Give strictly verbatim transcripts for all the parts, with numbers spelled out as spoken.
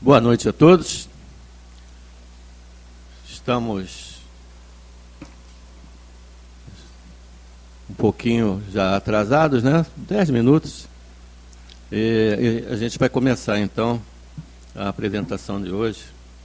Boa noite a todos. Estamos um pouquinho já atrasados, né? Dez minutos. E, e a gente vai começar, então, a apresentação de hoje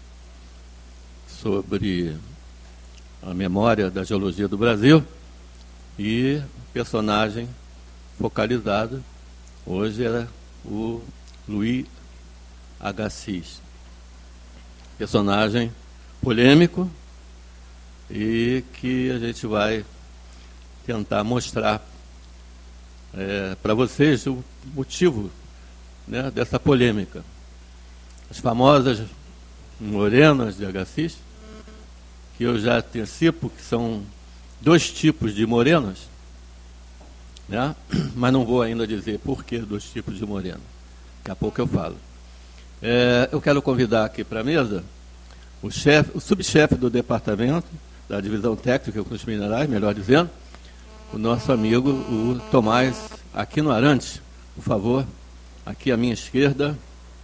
sobre a memória da geologia do Brasil e personagem focalizado. Hoje era o Luiz Agassiz, personagem polêmico e que a gente vai tentar mostrar é, para vocês o motivo, né, dessa polêmica. As famosas morenas de Agassiz, que eu já antecipo que são dois tipos de morenas, né, mas não vou ainda dizer por que dois tipos de morena. Daqui a pouco eu falo. É, eu quero convidar aqui para a mesa o, chefe, o subchefe do departamento, da divisão técnica dos minerais, melhor dizendo, o nosso amigo, o Tomás Aquino Arantes, por favor, aqui à minha esquerda.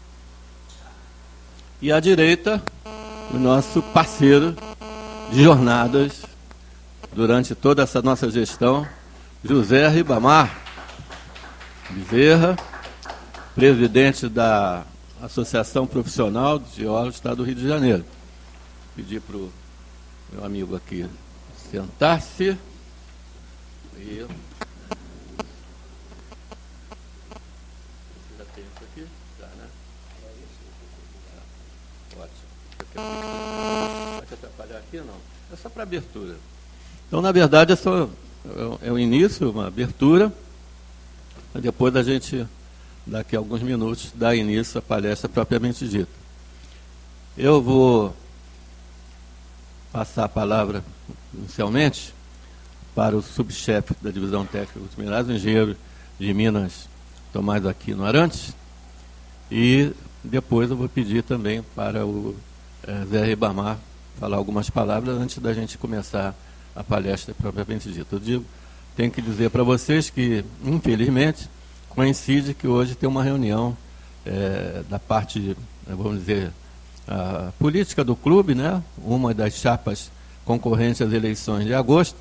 E à direita, o nosso parceiro de jornadas durante toda essa nossa gestão, José Ribamar Bezerra, presidente da Associação Profissional de Geólogos do Estado do Rio de Janeiro. Pedir para o meu amigo aqui sentar-se. E... Você já tem isso aqui? Já, né? Ótimo. Vai te atrapalhar aqui ou não? É só para abertura. Então, na verdade, é só é o início, uma abertura. Depois a gente, daqui a alguns minutos, dá início à palestra propriamente dita. Eu vou passar a palavra, inicialmente, para o subchefe da divisão técnica dos minerais, o engenheiro de Minas, Tomás Aquino Arantes, e depois eu vou pedir também para o é, Zé Ribamar falar algumas palavras antes da gente começar a palestra propriamente dita. Eu digo, tenho que dizer para vocês que, infelizmente, coincide que hoje tem uma reunião é, da parte, vamos dizer, a política do clube, né? Uma das chapas concorrentes às eleições de agosto,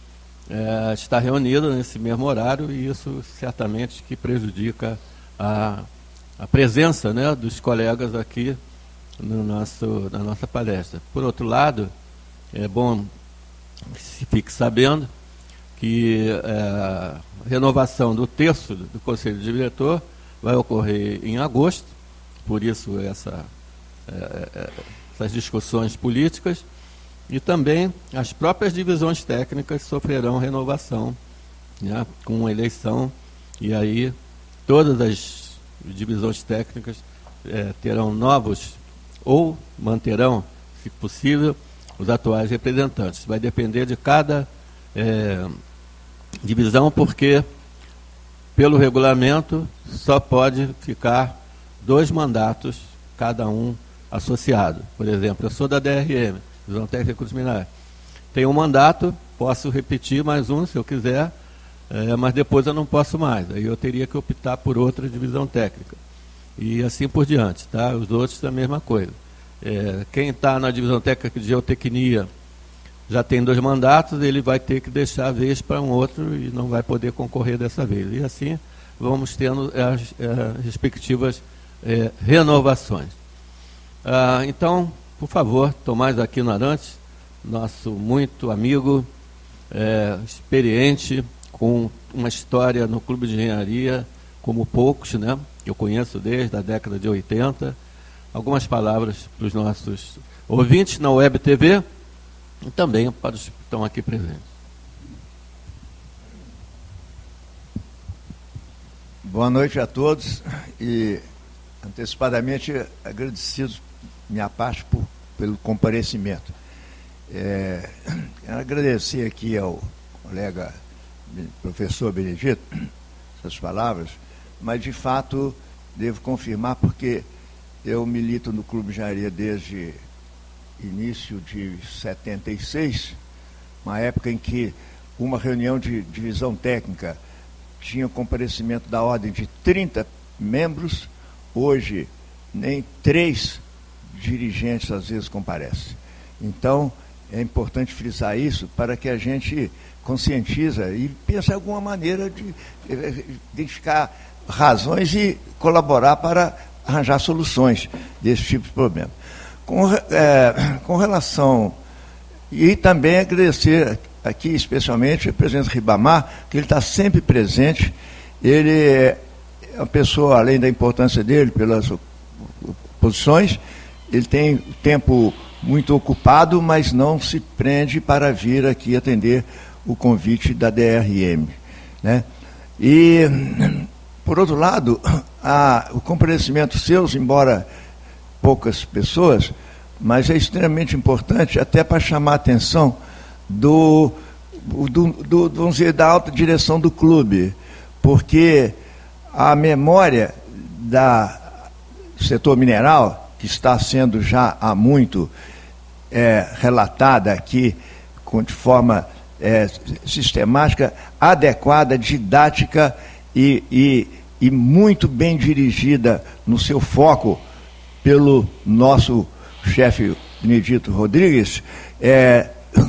é, está reunida nesse mesmo horário e isso certamente que prejudica a, a presença, né, dos colegas aqui no nosso, na nossa palestra. Por outro lado, é bom que se fique sabendo que é, a renovação do terço do Conselho Diretor vai ocorrer em agosto, por isso essa, é, essas discussões políticas, e também as próprias divisões técnicas sofrerão renovação, né, com eleição, e aí todas as divisões técnicas é, terão novos, ou manterão, se possível, os atuais representantes. Vai depender de cada é, divisão, porque, pelo regulamento, só pode ficar dois mandatos, cada um associado. Por exemplo, eu sou da D R M, Divisão Técnica dos Minerais. Tenho um mandato, posso repetir mais um, se eu quiser, é, mas depois eu não posso mais. Aí eu teria que optar por outra divisão técnica. E assim por diante, tá? Os outros é a mesma coisa. É, quem está na divisão técnica de geotecnia já tem dois mandatos, ele vai ter que deixar a vez para um outro e não vai poder concorrer dessa vez. E assim vamos tendo as, as respectivas é, renovações. Ah, então, por favor, Tomás Aquino Arantes, nosso muito amigo, é, experiente, com uma história no Clube de Engenharia como poucos, né? Eu conheço desde a década de oitenta. Algumas palavras para os nossos ouvintes na Web T V e também para os que estão aqui presentes. Boa noite a todos e, antecipadamente, agradecidos, minha parte, por, pelo comparecimento. É, quero agradecer aqui ao colega professor Benedito essas palavras, mas, de fato, devo confirmar, porque eu milito no Clube de Engenharia desde início de setenta e seis, uma época em que uma reunião de divisão técnica tinha comparecimento da ordem de trinta membros, hoje nem três dirigentes às vezes comparecem. Então, é importante frisar isso para que a gente conscientiza e pense em alguma maneira de identificar razões e colaborar para arranjar soluções desse tipo de problema. Com, é, com relação... E também agradecer aqui especialmente ao presidente Ribamar, que ele está sempre presente. Ele é uma pessoa, além da importância dele pelas posições, ele tem tempo muito ocupado, mas não se prende para vir aqui atender o convite da D R M, né? E, por outro lado, a, o comparecimento seus, embora poucas pessoas, mas é extremamente importante até para chamar a atenção do, do, do, vamos dizer, da alta direção do clube, porque a memória da, do setor mineral, que está sendo já há muito é, relatada aqui com, de forma é, sistemática, adequada, didática e, e, e muito bem dirigida no seu foco pelo nosso chefe Benedito Rodrigues, é,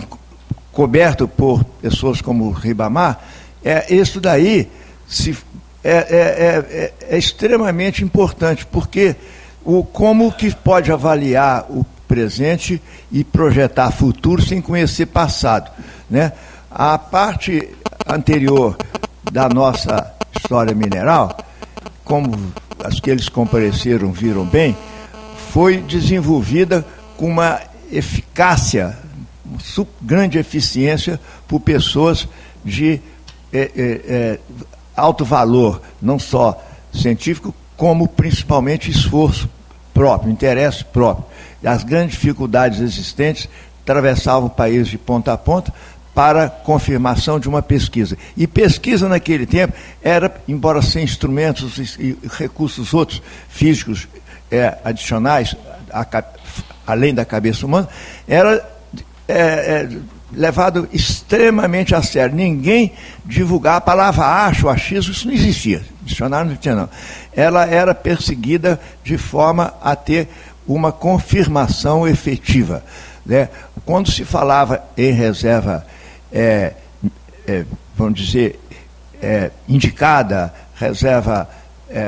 coberto por pessoas como Ribamar, é, isso daí se, é, é, é, é extremamente importante, porque o, como que pode avaliar o presente e projetar futuro sem conhecer passado, né? A parte anterior da nossa história mineral, como as que eles compareceram viram bem, foi desenvolvida com uma eficácia, uma grande eficiência por pessoas de é, é, é, alto valor, não só científico, como principalmente esforço próprio, interesse próprio. As grandes dificuldades existentes atravessavam o país de ponta a ponta para confirmação de uma pesquisa. E pesquisa naquele tempo era, embora sem instrumentos e recursos outros físicos, É, adicionais, a, além da cabeça humana, era é, é, levado extremamente a sério. Ninguém divulgava a palavra acho, achismo, isso não existia. Dicionário não tinha, não. Ela era perseguida de forma a ter uma confirmação efetiva, né? Quando se falava em reserva, é, é, vamos dizer, é, indicada, reserva... É,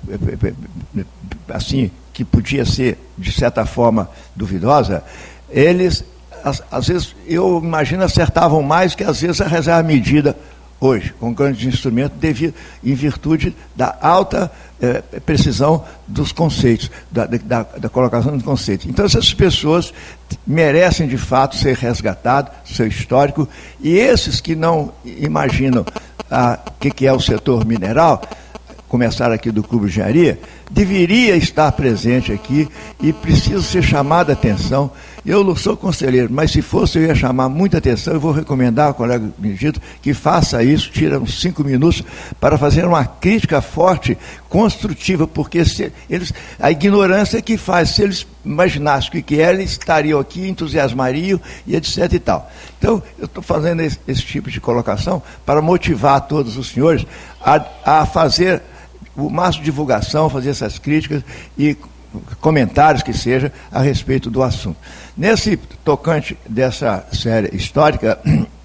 assim, que podia ser, de certa forma, duvidosa, eles, às, às vezes, eu imagino, acertavam mais que, às vezes, a reserva medida hoje, com grandes instrumentos, devido, em virtude da alta eh, precisão dos conceitos, da, da, da colocação dos conceitos. Então, essas pessoas merecem, de fato, ser resgatados, seu histórico, e esses que não imaginam o que, que é o setor mineral, começar aqui do Clube de Engenharia, deveria estar presente aqui e precisa ser chamada a atenção. Eu não sou conselheiro, mas se fosse eu ia chamar muita atenção. Eu vou recomendar ao colega Benedito que faça isso, tira uns cinco minutos para fazer uma crítica forte, construtiva, porque se eles, a ignorância que faz, se eles imaginassem o que era, eles estariam aqui, entusiasmariam e etc e tal. Então, eu estou fazendo esse, esse tipo de colocação para motivar todos os senhores a, a fazer o máximo de divulgação, fazer essas críticas e comentários que seja a respeito do assunto. Nesse tocante dessa série histórica,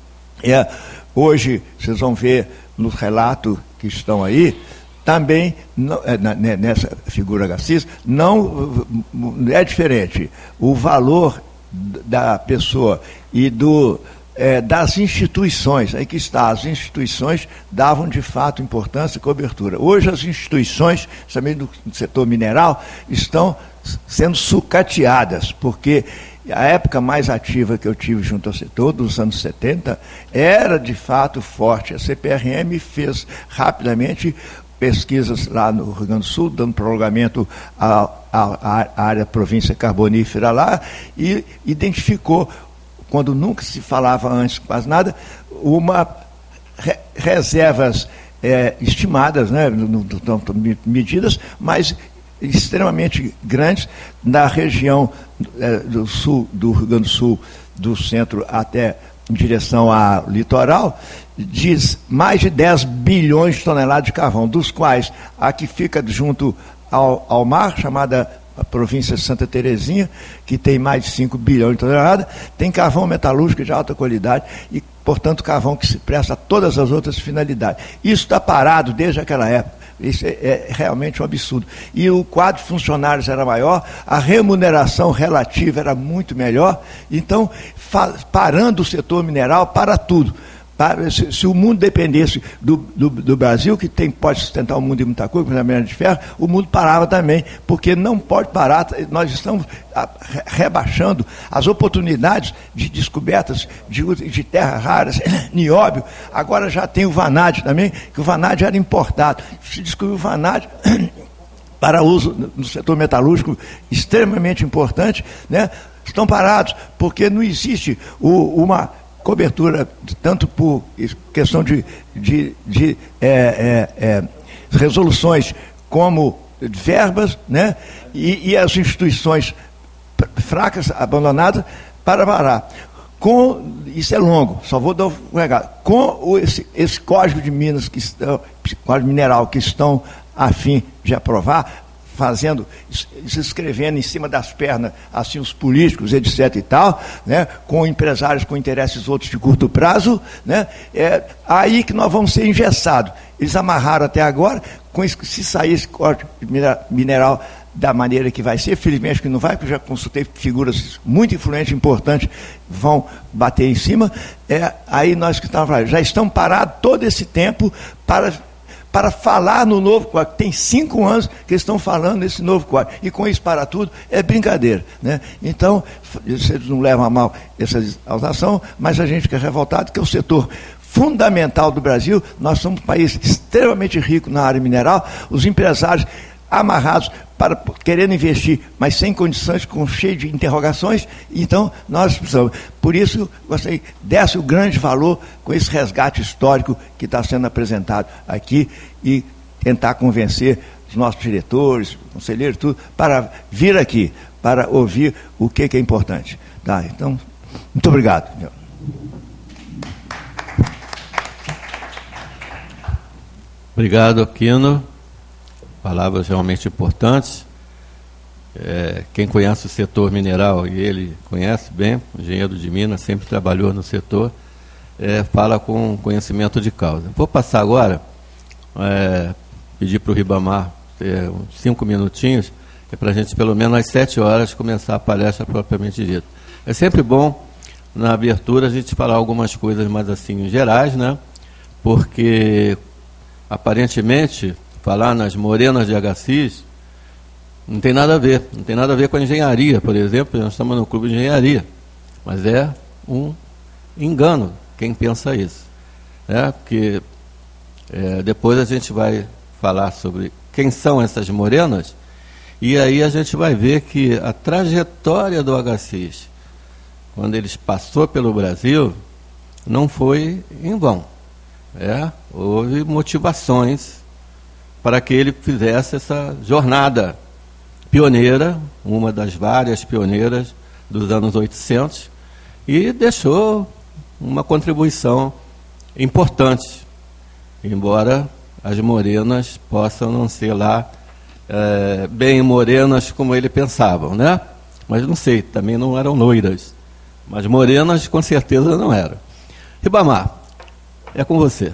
é, hoje vocês vão ver nos relatos que estão aí, também, não, é, na, nessa figura Garcia, não é diferente. O valor da pessoa e do... É, das instituições, aí que está, as instituições davam de fato importância e cobertura. Hoje as instituições, também do setor mineral, estão sendo sucateadas, porque a época mais ativa que eu tive junto ao setor, dos anos setenta, era de fato forte. A C P R M fez rapidamente pesquisas lá no Rio Grande do Sul, dando prolongamento à, à, à área província carbonífera lá, e identificou, quando nunca se falava antes quase nada, uma re, reservas é, estimadas, né, no, no, no, medidas, mas extremamente grandes na região é, do sul, do Rio Grande do Sul, do centro até em direção ao litoral, diz mais de dez bilhões de toneladas de carvão, dos quais a que fica junto ao, ao mar, chamada a província de Santa Terezinha, que tem mais de cinco bilhões de toneladas, tem carvão metalúrgico de alta qualidade e, portanto, carvão que se presta a todas as outras finalidades. Isso está parado desde aquela época. Isso é, é realmente um absurdo. E o quadro de funcionários era maior, a remuneração relativa era muito melhor, então, parando o setor mineral, para tudo. Para, se, se o mundo dependesse do, do, do Brasil, que tem, pode sustentar o mundo em muita coisa, como a minério de ferro, o mundo parava também, porque não pode parar. Nós estamos rebaixando as oportunidades de descobertas de, de terras raras, nióbio. Agora já tem o vanádio também, que o vanádio era importado. Se descobriu o vanádio para uso no setor metalúrgico extremamente importante, né? Estão parados, porque não existe o, uma cobertura, tanto por questão de, de, de é, é, é, resoluções como verbas, né? E, e as instituições fracas, abandonadas, para parar. Com, isso é longo, só vou dar um recado. Com o, esse, esse código de minas, que estão, código mineral, que estão a fim de aprovar, fazendo, se escrevendo em cima das pernas, assim, os políticos, etc e tal, né, com empresários com interesses outros de curto prazo, né, é aí que nós vamos ser engessados. Eles amarraram até agora, com isso, se sair esse corte mineral da maneira que vai ser, felizmente que não vai, porque eu já consultei figuras muito influentes, importantes, vão bater em cima, é, aí nós que estamos já estamos parados todo esse tempo para... para falar no novo quadro. Tem cinco anos que eles estão falando nesse novo quadro. E com isso para tudo é brincadeira, né? Então, vocês não levam a mal essa exaltação, mas a gente fica revoltado que é o setor fundamental do Brasil. Nós somos um país extremamente rico na área mineral, os empresários amarrados para querendo investir, mas sem condições, com cheio de interrogações. Então, nós precisamos. Por isso, gostei, desse o grande valor com esse resgate histórico que está sendo apresentado aqui e tentar convencer os nossos diretores, conselheiros, tudo, para vir aqui, para ouvir o que, que é importante. Tá? Então, muito obrigado. Obrigado, Aquino. Palavras realmente importantes. É, quem conhece o setor mineral, e ele conhece bem, o engenheiro de Minas, sempre trabalhou no setor, é, fala com conhecimento de causa. Vou passar agora, é, pedir para o Ribamar ter uns cinco minutinhos, é para a gente, pelo menos às sete horas, começar a palestra propriamente dita. É sempre bom, na abertura, a gente falar algumas coisas mais assim gerais, né? Porque, aparentemente, falar nas morenas de Agassiz não tem nada a ver, não tem nada a ver com a engenharia, por exemplo. Nós estamos no clube de engenharia, mas é um engano quem pensa isso, né? Porque é, depois a gente vai falar sobre quem são essas morenas, e aí a gente vai ver que a trajetória do Agassiz, quando ele passou pelo Brasil, não foi em vão. É, houve motivações para que ele fizesse essa jornada pioneira, uma das várias pioneiras dos anos oitocentos, e deixou uma contribuição importante, embora as morenas possam não ser lá é, bem morenas como ele pensava, né? Mas não sei, também não eram loiras, mas morenas com certeza não eram. Ribamar, é com você.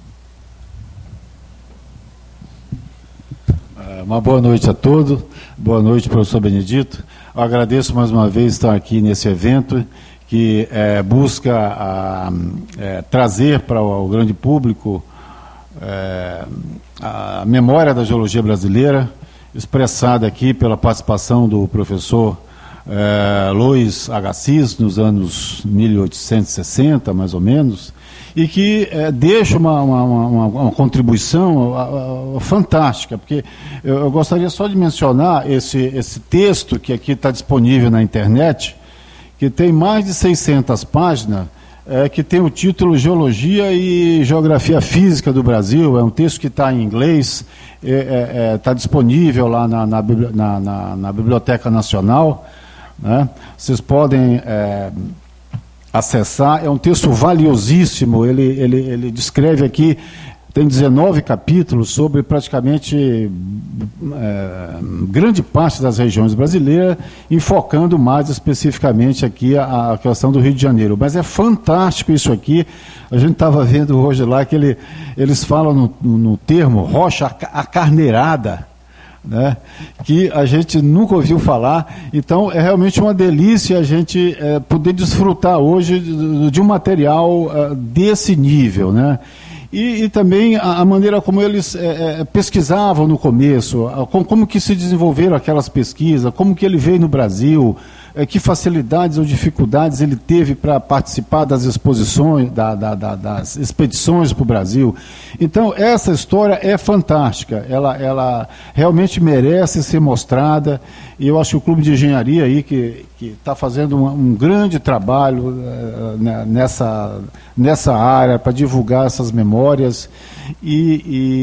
Uma boa noite a todos, boa noite, professor Benedito. Eu agradeço mais uma vez estar aqui nesse evento que é, busca a, é, trazer para o, o grande público é, a memória da geologia brasileira, expressada aqui pela participação do professor é, Luiz Agassiz, nos anos mil oitocentos e sessenta, mais ou menos, e que é, deixa uma, uma, uma, uma contribuição uh, uh, fantástica, porque eu, eu gostaria só de mencionar esse, esse texto que aqui está disponível na internet, que tem mais de seiscentas páginas, é, que tem o título Geologia e Geografia Física do Brasil. É um texto que está em inglês, está é, é, tá disponível lá na, na, na, na, na Biblioteca Nacional, né? Vocês podem é, acessar. É um texto valiosíssimo. Ele, ele, ele descreve aqui tem dezenove capítulos sobre praticamente é, grande parte das regiões brasileiras, enfocando mais especificamente aqui a, a questão do Rio de Janeiro. Mas é fantástico isso aqui. A gente estava vendo hoje lá que ele, eles falam no, no, no termo rocha acarneirada, né, que a gente nunca ouviu falar. Então é realmente uma delícia a gente é, poder desfrutar hoje de, de um material é, desse nível, né? E, e também a, a maneira como eles é, é, pesquisavam no começo, a, como, como que se desenvolveram aquelas pesquisas, como que ele veio no Brasil, é, que facilidades ou dificuldades ele teve para participar das exposições, da, da, da, das expedições para o Brasil. Então, essa história é fantástica, ela, ela realmente merece ser mostrada, e eu acho que o Clube de Engenharia aí, que está fazendo um, um grande trabalho uh, nessa, nessa área para divulgar essas memórias, e...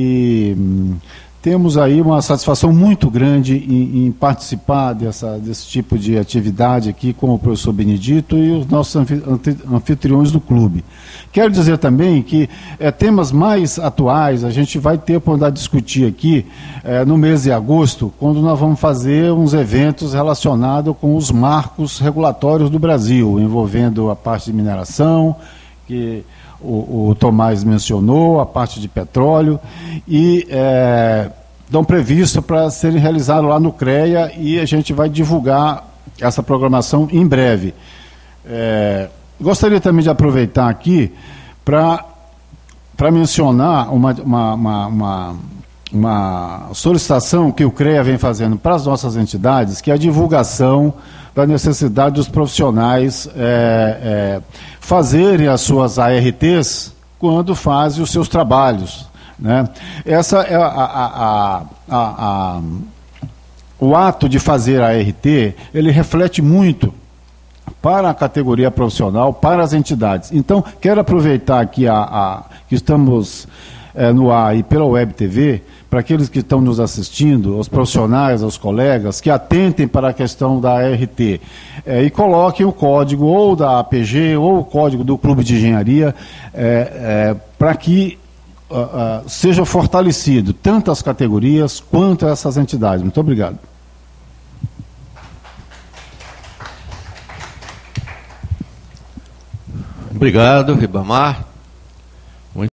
e temos aí uma satisfação muito grande em, em participar dessa, desse tipo de atividade aqui com o professor Benedito e os nossos anfitriões do clube. Quero dizer também que é, temas mais atuais a gente vai ter a oportunidade de discutir aqui é, no mês de agosto, quando nós vamos fazer uns eventos relacionados com os marcos regulatórios do Brasil, envolvendo a parte de mineração, que o, o Tomás mencionou, a parte de petróleo, e é, estão previstos para serem realizados lá no CREA, e a gente vai divulgar essa programação em breve. É, gostaria também de aproveitar aqui para para mencionar uma, uma, uma, uma, uma solicitação que o CREA vem fazendo para as nossas entidades, que é a divulgação da necessidade dos profissionais é, é, fazerem as suas A R Ts quando fazem os seus trabalhos, né? Essa é a, a, a, a, a, o ato de fazer a R T, ele reflete muito para a categoria profissional, para as entidades. Então, quero aproveitar aqui a, a, que estamos é, no ar e pela Web T V, para aqueles que estão nos assistindo, os profissionais, os colegas, que atentem para a questão da A R T é, e coloquem o código ou da A P G ou o código do Clube de Engenharia é, é, para que uh, uh, seja fortalecido tanto as categorias quanto essas entidades. Muito obrigado. Obrigado, Ribamar.